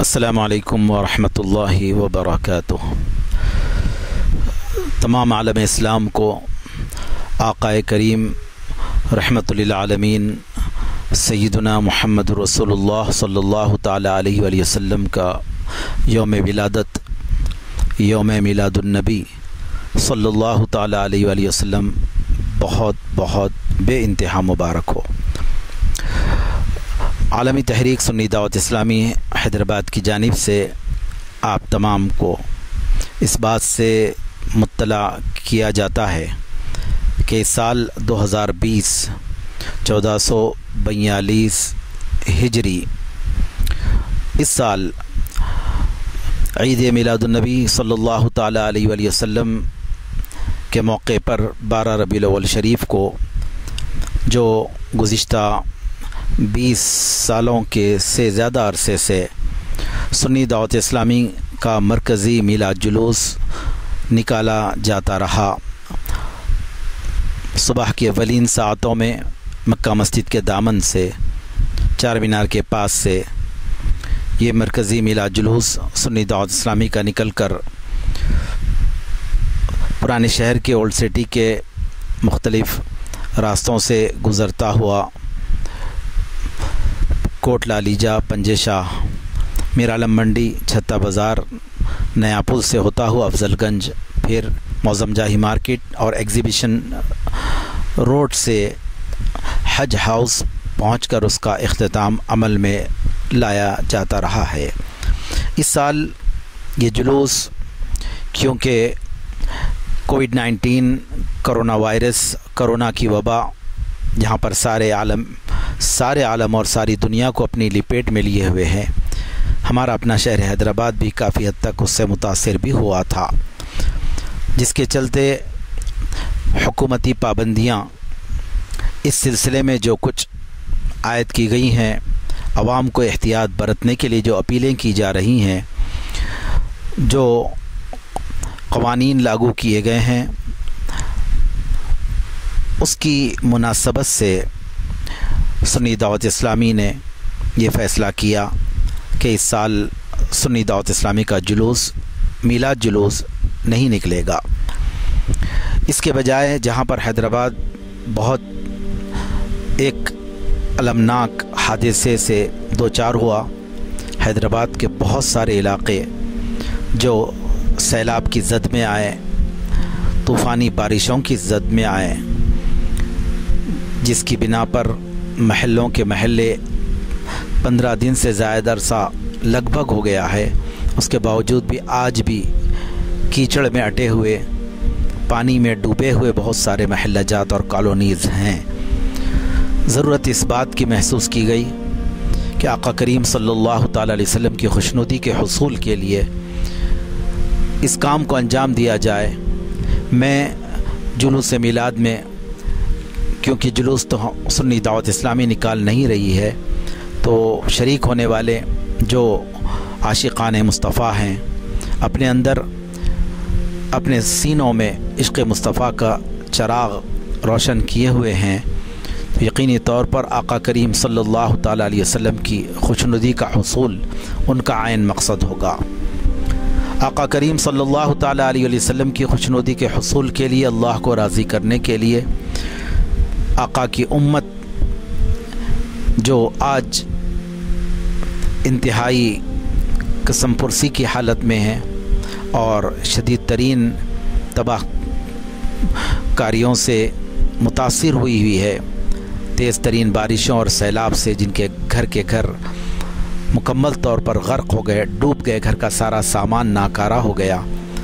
अस्सलामु अलैकुम वरहमतुल्लाहि वबरकातुह। तमाम आलम इस्लाम को आक़ाए करीम रहमतुल लिल आलमीन सय्यदुना मुहम्मद रसूलुल्लाह सल्लल्लाहु ताला अलैहि वसल्लम का यौम विलादत यौम मिलादुन नबी सल्लल्लाहु ताला अलैहि वसल्लम बहुत बहुत बेइंतहा मुबारक हो। आलमी तहरीक सुन्नी दावत इस्लामी हैदराबाद की जानिब से आप तमाम को इस बात से मुत्तला किया जाता है कि इस साल 2020 1442 हिजरी इस साल ईद मिलादुन नबी सल्लल्लाहु ताला अलैहि वसल्लम के मौके पर 12 रबीउल अव्वल शरीफ को जो गुज़िश्ता 20 सालों के से ज़्यादा अरसे से सुन्नी दावत इस्लामी का मरकज़ी मिलाद जुलूस निकाला जाता रहा। सुबह की अवलीन सातों में मक्का मस्जिद के दामन से चार मीनार के पास से ये मरकज़ी मिलाद जुलूस सुन्नी दावत इस्लामी का निकल कर पुराने शहर के ओल्ड सिटी के मुख्तलिफ़ रास्तों से गुज़रता हुआ कोट लालीजा, पंजे शाह, मीरालम मंडी, छत्ता बाज़ार, नया पुल से होता हुआ अफजलगंज, फिर मौज़म जाही मार्केट और एग्ज़िबिशन रोड से हज हाउस पहुंचकर उसका इख्तिताम अमल में लाया जाता रहा है। इस साल ये जुलूस क्योंकि कोविड-19 कोरोना वायरस, कोरोना की वबा जहाँ पर सारे आलम और सारी दुनिया को अपनी लिपेट में लिए हुए हैं, हमारा अपना शहर हैदराबाद भी काफ़ी हद तक उससे मुतासिर भी हुआ था, जिसके चलते हुकूमती पाबंदियाँ इस सिलसिले में जो कुछ आयद की गई हैं, आवाम को एहतियात बरतने के लिए जो अपीलें की जा रही हैं, जो क़वानीन लागू किए गए हैं, उसकी मुनासबत से सुन्नी दावत इस्लामी ने ये फ़ैसला किया कि इस साल सुन्नी दावत इस्लामी का जुलूस मिलाद जुलूस नहीं निकलेगा। इसके बजाय जहाँ पर हैदराबाद बहुत एक अलमनाक हादसे से दो चार हुआ, हैदराबाद के बहुत सारे इलाक़े जो सैलाब की ज़द में आए, तूफ़ानी बारिशों की ज़द में आए, जिसकी बिना पर महल्लों के महल्ले 15 दिन से ज़्यादा अरसा लगभग हो गया है, उसके बावजूद भी आज भी कीचड़ में अटे हुए, पानी में डूबे हुए बहुत सारे महल्ला जात और कॉलोनीज़ हैं। ज़रूरत इस बात की महसूस की गई कि आका करीम सल्लल्लाहु ताला अलैहि वसल्लम की खुशनुदी के हुसूल के लिए इस काम को अंजाम दिया जाए। मैं जुलूस मिलाद में, क्योंकि जुलूस तो सुन्नी दावत इस्लामी निकाल नहीं रही है, तो शरीक होने वाले जो आशिक़ान मुस्तफ़ा हैं, अपने अंदर अपने सीनों में इश्क़ मुस्तफ़ा का चराग़ रोशन किए हुए हैं, तो यकीनी तौर पर आका करीम सल्लल्लाहु ताला अलैहि वसल्लम की खुशनुदी का हुसूल उनका आयन मकसद होगा। आका करीम सल्लल्लाहु ताला अलैहि वसल्लम की खुशनुदी के हुसूल के लिए, अल्लाह को राज़ी करने के लिए, आका की उम्मत जो आज इंतहाई कसम पुरसी की हालत में है और शदीद तरीन तबाह कारियों से मुतासिर हुई है, तेज़ तरीन बारिशों और सैलाब से जिनके घर के घर मुकम्मल तौर पर गर्क हो गए, डूब गए, घर का सारा सामान नाकारा हो गया,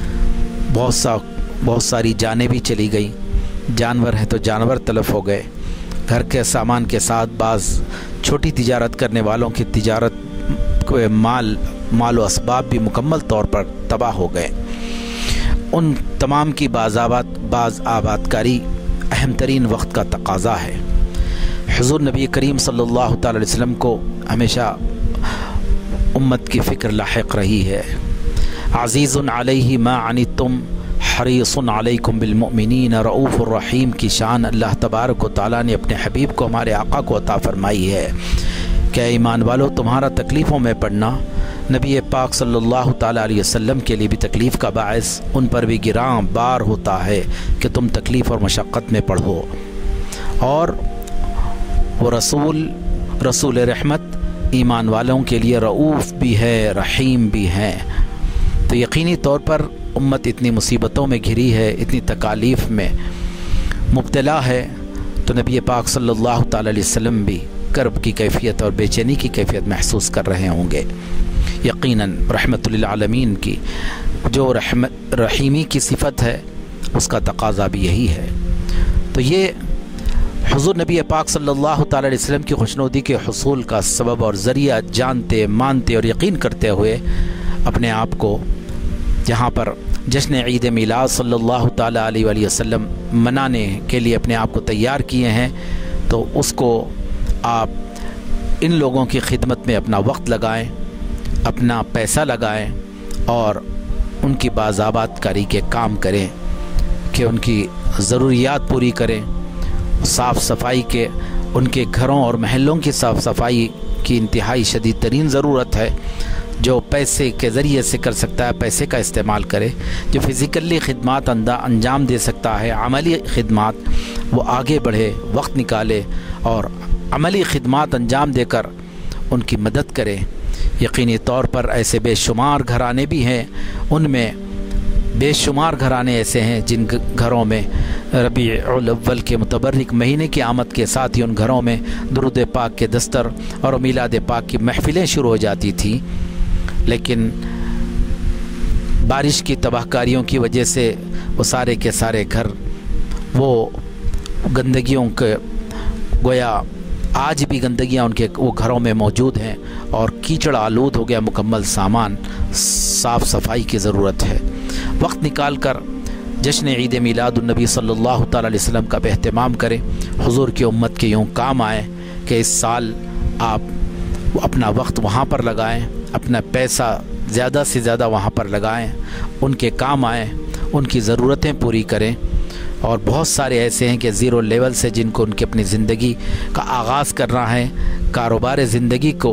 बहुत सारी जानें भी चली गई, जानवर हैं तो जानवर तलफ हो गए, घर के सामान के साथ बाज़ छोटी तिजारत करने वालों की तिजारत को माल व असबाब भी मुकम्मल तौर पर तबाह हो गए। उन तमाम की बाज़ आबादकारी अहम तरीन वक्त का तकाज़ा है। हुज़ूर नबी करीम सल्लल्लाहु ताला अलैहि वसल्लम को हमेशा उम्मत की फ़िक्र लाहिक़ रही है। अज़ीज़ुन अलैहि मा अनित्तुम हरीसुन अलैकुम बिलमुमिनीन रऊफ़ुर रहीम की शान अल्लाह तबारक व तआला ने अपने हबीब को, हमारे आका को अता फ़रमाई है। क्या ईमान वालों, तुम्हारा तकलीफ़ों में पड़ना नबी पाक सल्लल्लाहु ताला अलैहि वसल्लम के लिए भी तकलीफ़ का बायस उन पर भी गिरां बार होता है कि तुम तकलीफ़ और मशक्क़त में पढ़ो। और वो रसूल रहमत ईमान वालों के लिए रऊफ़ भी है, रहीम भी है। तो यकीनी तौर पर उम्मत इतनी मुसीबतों में घिरी है, इतनी तकालीफ़ में मुब्तला है, तो नबी पाक सल्लल्लाहु ताला अलैहि वसल्लम भी कर्ब की कैफियत और बेचैनी की कैफियत महसूस कर रहे होंगे। यकीनन रहमतुल लिल आलमीन की जो रहीमी की सिफत है उसका तकाज़ा भी यही है। तो ये हुज़ूर नबी पाक सल्लल्लाहु ताला अलैहि वसल्लम की खुशनुदी के हुसूल का सबब और ज़रिया जानते मानते और यकीन करते हुए अपने आप को जहाँ पर जश्न ईद मिलाद सल्लल्लाहु ताला अलैहि वसल्लम मनाने के लिए अपने आप को तैयार किए हैं, तो उसको आप इन लोगों की खिदमत में अपना वक्त लगाएं, अपना पैसा लगाएं और उनकी बाज़ाबातकारी के काम करें कि उनकी ज़रूरियात पूरी करें। साफ़ सफाई के उनके घरों और महलों की साफ़ सफाई की इंतहाई शदीद तरीन ज़रूरत है। जो पैसे के ज़रिए से कर सकता है पैसे का इस्तेमाल करे, जो फ़िज़िकली ख़िदमात अंजाम दे सकता है अमली ख़िदमात, वो आगे बढ़े, वक्त निकाले और अमली ख़िदमात अंजाम देकर उनकी मदद करे। यकीनी तौर पर ऐसे बेशुमार घराने भी हैं, उनमें बेशुमार घराने ऐसे हैं जिन घरों में रबीउल अव्वल के मुतबर्रिक महीने की आमद के साथ ही उन घरों में दुरूद पाक के दस्तर और मीलाद पाक की महफ़िलें शुरू हो जाती थी, लेकिन बारिश की तबाहकारियों की वजह से वो सारे के सारे घर वो गंदगियों के गोया आज भी गंदगियाँ उनके वो घरों में मौजूद हैं और कीचड़ आलूद हो गया मुकम्मल सामान। साफ़ सफाई की ज़रूरत है। वक्त निकाल कर जश्न ईद मिलादुन्नबी सल्लल्लाहु ताला अलैहि वसल्लम का एहतमाम करें। हुज़ूर की उम्मत के यूँ काम आए कि इस साल आप अपना वक्त वहाँ पर लगाएं, अपना पैसा ज़्यादा से ज़्यादा वहाँ पर लगाएं, उनके काम आएँ, उनकी ज़रूरतें पूरी करें। और बहुत सारे ऐसे हैं कि ज़ीरो लेवल से जिनको उनकी अपनी ज़िंदगी का आगाज़ करना है, कारोबार ज़िंदगी को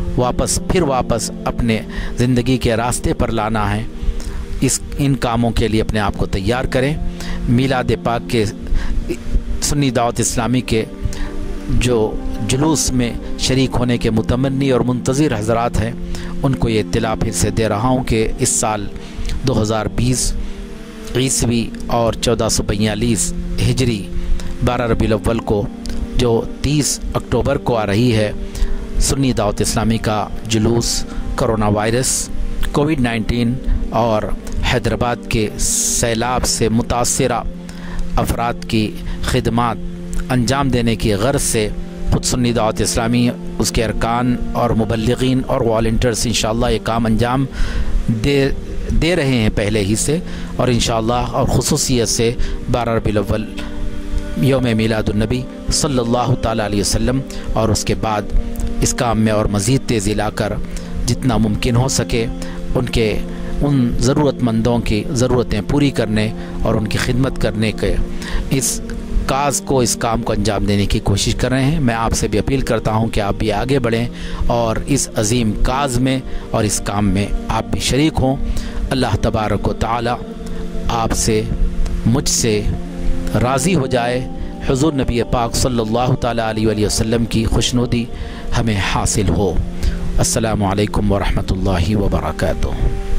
वापस अपने ज़िंदगी के रास्ते पर लाना है, इन कामों के लिए अपने आप को तैयार करें। मीलाद पाक के सुन्नी दावत इस्लामी के जो जुलूस में शरीक होने के मुतमन्नी और मुंतज़िर हज़रात हैं, उनको ये इत्तला फिर से दे रहा हूँ कि इस साल 2020 ईस्वी और 1442 हिजरी 12 रबीउल अव्वल को जो 30 अक्टूबर को आ रही है, सुन्नी दावत इस्लामी का जुलूस कोरोना वायरस, कोविड-19 और हैदराबाद के सैलाब से मुतासरा अफराद की खिदमत अंजाम देने की गर्ज से खुद सुन्नी दावत इस्लामी, उसके अरकान और मुबल्लिगीन और वॉलंटियर्स इंशाअल्लाह ये काम अंजाम दे रहे हैं पहले ही से, और इंशाअल्लाह और ख़ुसूसियत से 12 रबीउल अव्वल यौम मीलादुन्नबी सल्लल्लाहु ताला अलैहि वसल्लम और उसके बाद इस काम में और मज़ीद तेज़ी लाकर जितना मुमकिन हो सके उनके उन ज़रूरतमंदों की ज़रूरतें पूरी करने और उनकी खिदमत करने के इस काज को, इस काम को अंजाम देने की कोशिश कर रहे हैं। मैं आपसे भी अपील करता हूं कि आप भी आगे बढ़ें और इस अजीम काज में और इस काम में आप भी शरीक हों। अल्लाह तबारक व तआला आपसे, मुझसे राज़ी हो जाए, हुज़ूर नबी पाक सल्लल्लाहु ताला अलैहि वसल्लम की खुशनुदी हमें हासिल हो। अस्सलामु अलैकुम व रहमतुल्लाहि व बरकातुहू।